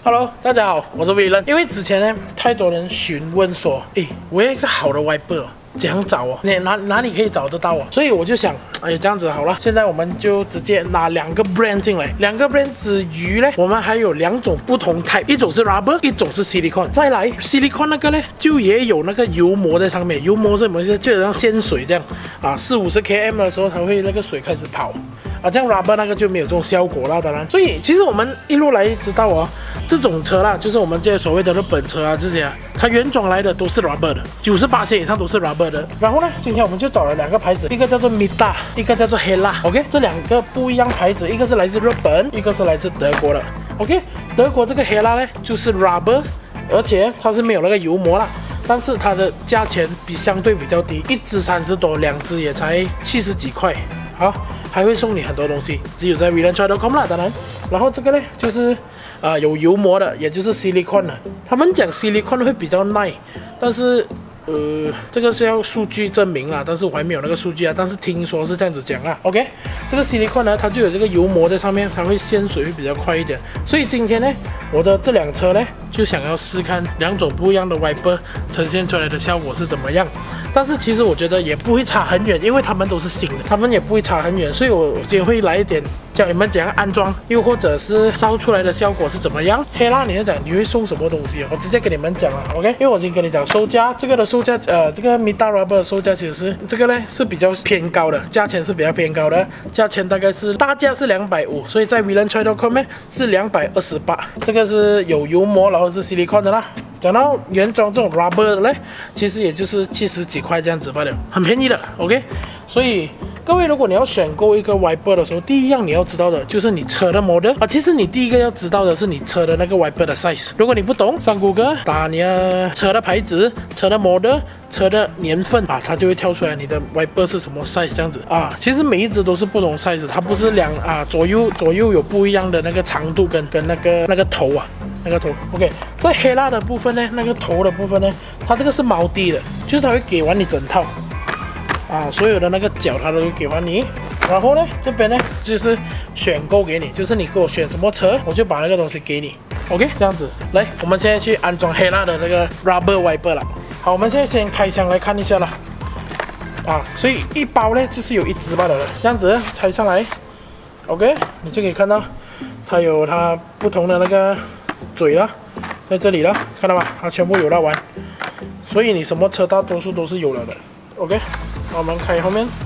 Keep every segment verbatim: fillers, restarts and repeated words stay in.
Hello， 大家好，我是 Willen。因为之前呢，太多人询问说，诶，我要一个好的 wiper 哦，怎样找哦？你哪哪里可以找得到哦？所以我就想，哎，这样子好了，现在我们就直接拿两个 brand 进来。两个 brand 之余呢，我们还有两种不同 type， 一种是 rubber， 一种是 silicone。再来 silicone 那个呢，就也有那个油膜在上面，油膜是什么？就像鲜水这样啊，四五十 km 的时候，它会那个水开始跑。啊，这样 rubber 那个就没有这种效果啦，当然。所以其实我们一路来知道哦，这种车啦，就是我们这些所谓的日本车啊这些啊，它原装来的都是 rubber 的， 九十八趴 以上都是 rubber 的。然后呢，今天我们就找了两个牌子，一个叫做 Mita， 一个叫做 Hella。OK， 这两个不一样牌子，一个是来自日本，一个是来自德国的。OK， 德国这个 Hella 呢就是 rubber， 而且它是没有那个油膜啦。但是它的价钱比相对比较低，一支三十多，两支也才七十几块。好，还会送你很多东西，只有在 willen try dot com 啦，当然。然后这个呢，就是呃有油膜的，也就是 silicone 的。他们讲 silicone 会比较耐，但是呃这个是要数据证明啦，但是我还没有那个数据啊。但是听说是这样子讲啊。OK， 这个 silicone 呢，它就有这个油膜在上面，它会陷水会比较快一点。所以今天呢，我的这辆车呢，就想要试看两种不一样的 wiper 呈现出来的效果是怎么样。但是其实我觉得也不会差很远，因为他们都是新的，他们也不会差很远，所以我先会来一点教你们怎样安装，又或者是烧出来的效果是怎么样。黑啦，你要讲你会送什么东西，我直接跟你们讲了 ，OK？ 因为我已经跟你讲售价，这个的售价，呃，这个 Mita Rubber 的售价其实是这个呢是比较偏高的，价钱是比较偏高的，价钱大概是大价是两百五，所以在 willen try dot com 呢是两百二十八，这个是有油膜然后是 silicone 的啦。讲到原装这种 rubber 的嘞，其实也就是七十几块这样子罢了，很便宜的 ，OK。所以各位，如果你要选购一个 wiper 的时候，第一样你要知道的就是你车的 model 啊。其实你第一个要知道的是你车的那个 wiper 的 size。如果你不懂，上谷歌打你的车的牌子、车的 model、车的年份啊，它就会跳出来你的 wiper 是什么 size 这样子啊。其实每一只都是不同 size， 它不是两啊左右左右有不一样的那个长度跟跟那个那个头啊。那个头 ，OK， 在黑蜡的部分呢，那个头的部分呢，它这个是毛地的，就是它会给完你整套，啊，所有的那个角它都会给完你。然后呢，这边呢就是选购给你，就是你给我选什么车，我就把那个东西给你 ，OK， 这样子。来，我们现在去安装黑蜡的那个 rubber wiper 了。好，我们现在先开箱来看一下啦。啊，所以一包呢就是有一支罢了，这样子拆上来 ，OK， 你就可以看到它有它不同的那个嘴了，在这里了，看到吗？它全部有到完，所以你什么车大多数都是有了的。OK， 那我们开后面，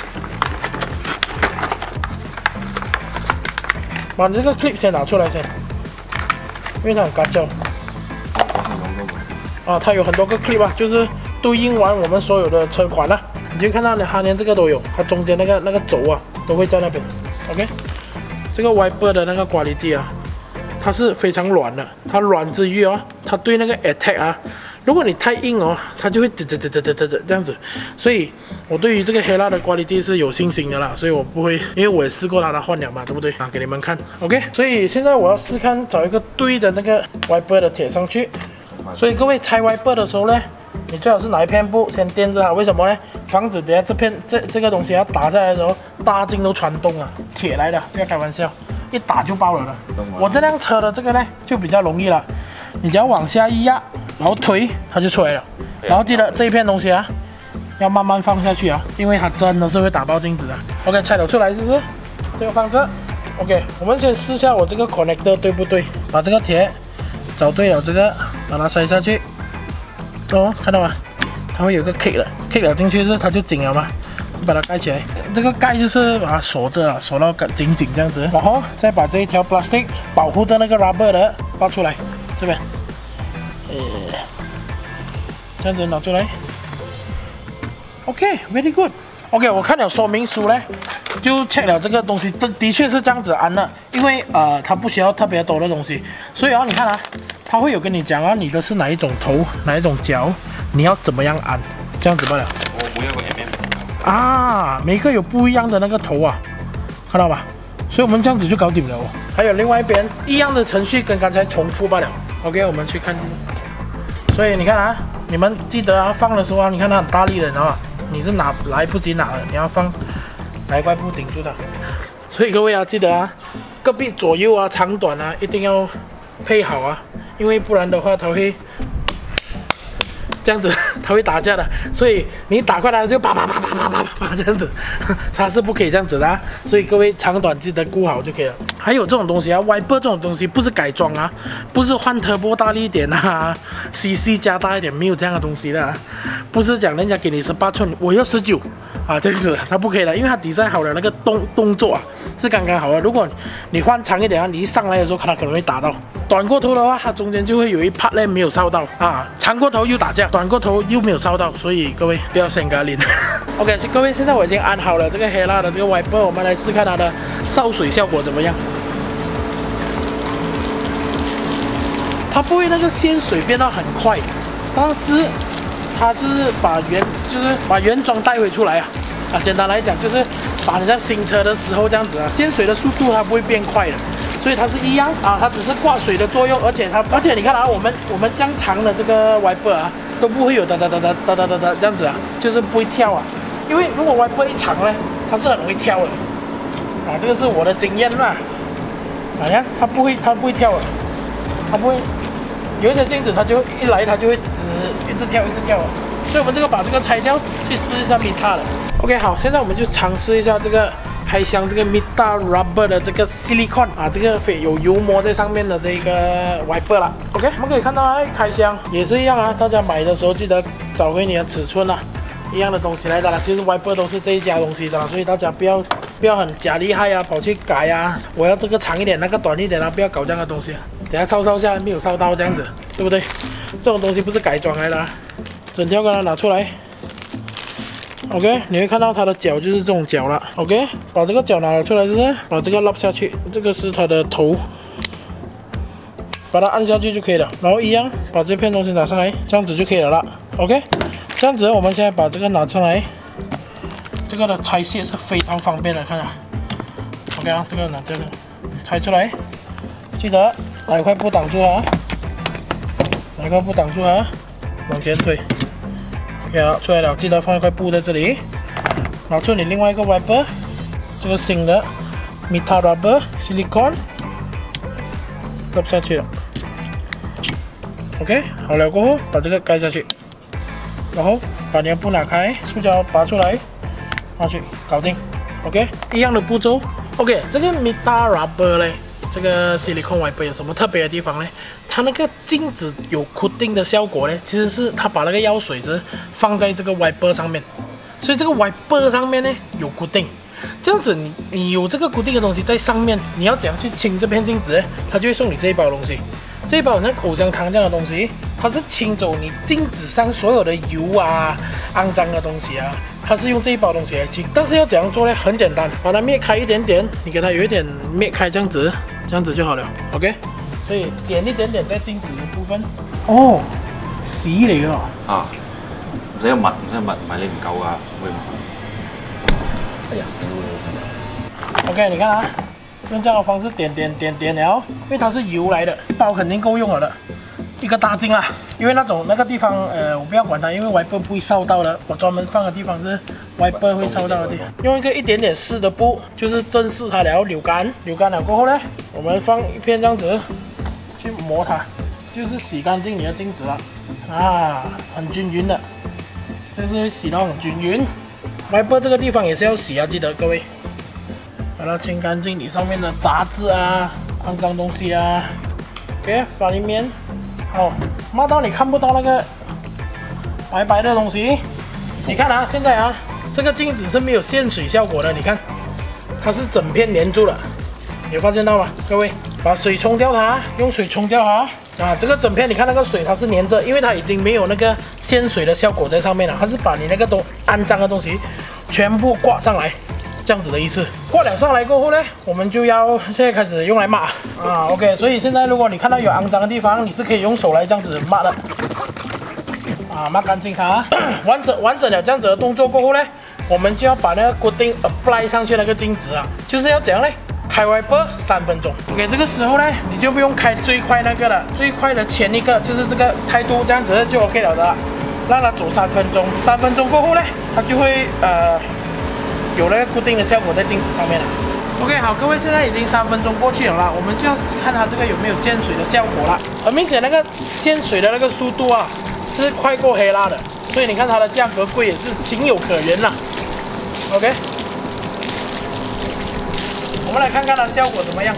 把你这个 clip 先拿出来先，因为它很干胶。啊，它有很多个 clip 啊，就是对应完我们所有的车款啊，你就看到它连这个都有，它中间那个那个轴啊都会在那边。OK， 这个 wiper 的那个quality啊。它是非常软的，它软之余哦，它对那个 attack 啊，如果你太硬哦，它就会嘚嘚嘚嘚嘚嘚这样子。所以我对于这个黑蜡的 quality 是有信心的啦，所以我不会，因为我也试过它的换了嘛，对不对？啊，给你们看 ，OK。所以现在我要试看找一个对的那个 wiper 的贴上去。所以各位拆 wiper 的时候呢，你最好是拿一片布先垫着它，为什么呢？防止等下这片这这个东西要打下来的时候，大筋都穿洞了，铁来的，不要开玩笑。一打就爆了的。我这辆车的这个呢就比较容易了，你只要往下一压，然后推，它就出来了。然后记得这一片东西啊，要慢慢放下去啊，因为它真的是会打爆镜子的。OK， 拆了出来试试，这个放这。OK， 我们先试下我这个 connector 对不对？把这个铁找对了，这个把它塞下去。哦，看到吗？它会有个 kick 的 ，kick 了进去是它就紧了嘛。把它盖起来，这个盖就是把它锁着啊，锁到紧紧这样子，然后再把这一条 plastic 保护着那个 rubber 的拔出来，这边，呃，这样子拿出来 ，OK，very good，OK， 我看了说明书呢，就 check 了这个东西，的的确是这样子安的，因为呃它不需要特别多的东西，所以啊你看啊，它会有跟你讲啊，你的是哪一种头，哪一种角，你要怎么样安，这样子罢了。 我不要个 M M。 啊，每个有不一样的那个头啊，看到吧？所以我们这样子就搞定了哦。还有另外一边一样的程序跟刚才重复罢了。OK， 我们去看。所以你看啊，你们记得啊，放的时候啊，你看它很大力的，你知道吗？你是拿来不及拿的，你要放来块布顶住它。所以各位啊，记得啊，隔壁左右啊，长短啊，一定要配好啊，因为不然的话它会这样子，它会打架的。所以你打过来就啪啪啪啪啪啪啪这样子，它是不可以这样子的、啊。所以各位长短记得顾好就可以了。还有这种东西啊 ，Wiper 这种东西不是改装啊，不是换 turbo 大力一点啊 ，C C 加大一点，没有这样的东西的、啊。不是讲人家给你十八寸，我要十九。 啊，这样子它不可以的，因为它底赛好的那个动动作啊是刚刚好的。如果你换长一点啊，你一上来的时候它可能会打到。短过头的话，它中间就会有一 part 呢没有烧到啊。长过头又打架，短过头又没有烧到，所以各位不要先嘎linOK， 各位现在我已经安好了这个黑蜡的这个 wiper， 我们来试看它的烧水效果怎么样。它不会那个鲜水变到很快，但是。 它是把原就是把原装带回出来啊啊，简单来讲就是把你在新车的时候这样子啊，鲜水的速度它不会变快的，所以它是一样啊，它只是挂水的作用，而且它而且你看啊，我们我们这样长的这个 wiper 啊都不会有哒哒哒哒哒哒哒哒这样子啊，就是不会跳啊，因为如果 wiper 一长呢，它是很容易跳的啊，这个是我的经验啦，好像它不会它不会跳的，它不会。 有一些镜子，它就一来，它就会呃一直跳，一直跳，所以我们这个把这个拆掉，去试一下 Mita 的。OK， 好，现在我们就尝试一下这个开箱这个 Mita Rubber 的这个 Silicone 啊，这个非有油膜在上面的这个 wiper 啦。OK， 我们可以看到啊，开箱也是一样啊，大家买的时候记得找回你的尺寸啊，一样的东西来的啦。其实 wiper 都是这一家东西的啦，所以大家不要不要很假厉害啊，跑去改啊，我要这个长一点，那个短一点啊，不要搞这样的东西啊。 等下烧烧下没有烧到这样子，对不对？这种东西不是改装来的、啊，整条给它拿出来。OK， 你会看到它的脚就是这种脚了。OK， 把这个脚拿出来是，把这个拉下去，这个是它的头，把它按下去就可以了。然后一样把这片东西拿上来，这样子就可以了啦。OK， 这样子我们现在把这个拿出来，这个的拆卸是非常方便的，看啊。OK 啊，这个拿这个拆出来，记得。 拿一块布挡住啊！拿一块布挡住啊！往前推 ，OK 好，出来了，记得放一块布在这里。拿出你另外一个 wiper， 这个新的 Mita Rubber Silicone， 倒下去了。OK， 好了过后，把这个盖下去，然后把你的布拿开，塑胶拔出来，拿去，搞定。OK， 一样的步骤。OK， 这个 Mita Rubber 嘞。 这个 silicone wiper 有什么特别的地方呢？它那个镜子有固定的效果呢，其实是它把那个药水是放在这个 wiper 上面，所以这个 wiper 上面呢有固定，这样子你你有这个固定的东西在上面，你要怎样去清这片镜子呢？它就会送你这一包东西，这一包好像口香糖这样的东西，它是清走你镜子上所有的油啊、肮脏的东西啊。 它是用这一包东西来清，但是要怎样做呢？很简单，把它灭开一点点，你给它有一点灭开，这样子，这样子就好了。OK， 所以点一点点在镜子的部分。哦，屎嚟㗎。啊，唔使咁密，唔使咁密，唔係你唔夠㗎，會。哎呀，OK， 你看啊，用这样的方式点点点点了，因为它是油来的，一包肯定够用了的。 一个大镜啊，因为那种那个地方，呃，我不要管它，因为 wiper 不会烧到的。我专门放的地方是 wiper 会烧到的地方。用一个一点点湿的布，就是正视它了，扭干，扭干了过后呢，我们放一片这样子去磨它，就是洗干净你的镜子了。啊，很均匀的，就是会洗到很均匀。wiper 这个地方也是要洗啊，记得各位，把它清干净你上面的杂质啊、肮脏东西啊。OK， 放里面。 好，抹到你看不到那个白白的东西。你看啊，现在啊，这个镜子是没有限水效果的。你看，它是整片粘住了，有发现到吗？各位，把水冲掉它，用水冲掉它啊。这个整片，你看那个水它是粘着，因为它已经没有那个限水的效果在上面了，它是把你那个东肮脏的东西全部挂上来。 这样子的意思，挂了上来过后呢，我们就要现在开始用来抹啊。OK， 所以现在如果你看到有肮脏的地方，你是可以用手来这样子抹的啊，抹干净它。完整完整了这样子的动作过后呢，我们就要把那个固定 apply 上去那个镜子啊，就是要怎样呢？开 wiper 三分钟。OK， 这个时候呢，你就不用开最快那个了，最快的前一个就是这个态度，这样子就 OK 了的，让它走三分钟。三分钟过后呢，它就会呃。 有那个固定的效果在镜子上面了。OK， 好，各位，现在已经三分钟过去了啦，我们就要看它这个有没有限水的效果啦。很明显，那个限水的那个速度啊，是快过黑拉的，所以你看它的价格贵也是情有可原啦。OK， 我们来看看它效果怎么样。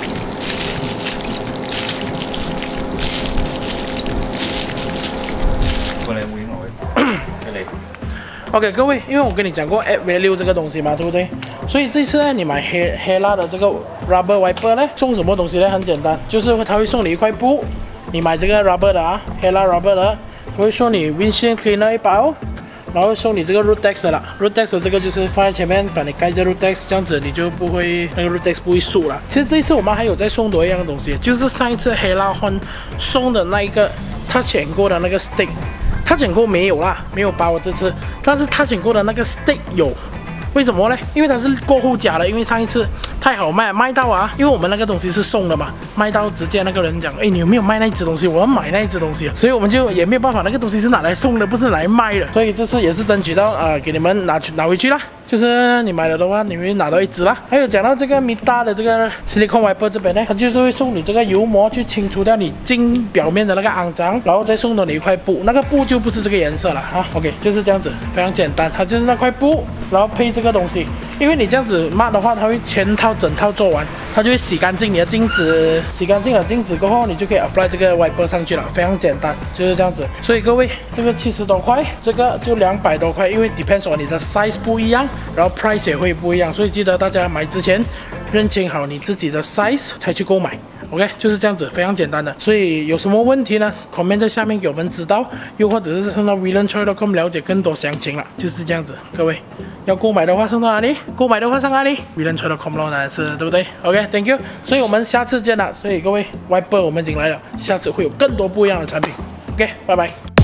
過嚟會我嘅嚟。 OK， 各位，因为我跟你讲过 add value 这个东西嘛，对不对？所以这次呢，你买黑黑拉的这个 rubber wiper 呢，送什么东西呢？很简单，就是它会送你一块布。你买这个 rubber 的啊，黑拉 rubber 的，它会送你 windshield cleaner 一包，然后会送你这个 Rootex 的啦。Rootex 的这个就是放在前面，把你盖着 Rootex， 这样子你就不会那个 Rootex 不会豎了。其实这一次我们还有再送多一样东西，就是上一次黑拉换送的那一个他选过的那个 stick。他剪过没有啦，没有包我这次，但是他剪过的那个 stick 有，为什么呢？因为它是过后加的，因为上一次太好卖，卖到啊，因为我们那个东西是送的嘛，卖到直接那个人讲，哎，你有没有卖那一只东西？我要买那一只东西，所以我们就也没有办法，那个东西是拿来送的，不是拿来卖的，所以这次也是争取到啊、呃，给你们拿去拿回去啦。就是你买了的话，你会拿到一支啦。还有讲到这个 Mita 的这个 Silicone Wiper 这边呢，它就是会送你这个油膜去清除掉你镜表面的那个肮脏，然后再送到你一块布，那个布就不是这个颜色了啊。OK， 就是这样子，非常简单，它就是那块布，然后配这个东西。因为你这样子抹的话，它会全套整套做完，它就会洗干净你的镜子，洗干净了镜子过后，你就可以 apply 这个 wiper 上去了，非常简单，就是这样子。所以各位，这个七十多块，这个就两百多块，因为 depends on 你的 size 不一样，然后 price 也会不一样，所以记得大家买之前认清好你自己的 size 才去购买。OK， 就是这样子，非常简单的。所以有什么问题呢 ？comment 在下面给我们知道，又或者是上到 william choi dot com 了解更多详情了，就是这样子。各位要购买的话上到哪里？购买的话上哪里 ？william choi dot com 咯，当然是对不对 ？OK，Thank you。所以我们下次见了。所以各位 wiper 我们已经来了，下次会有更多不一样的产品。OK， 拜拜。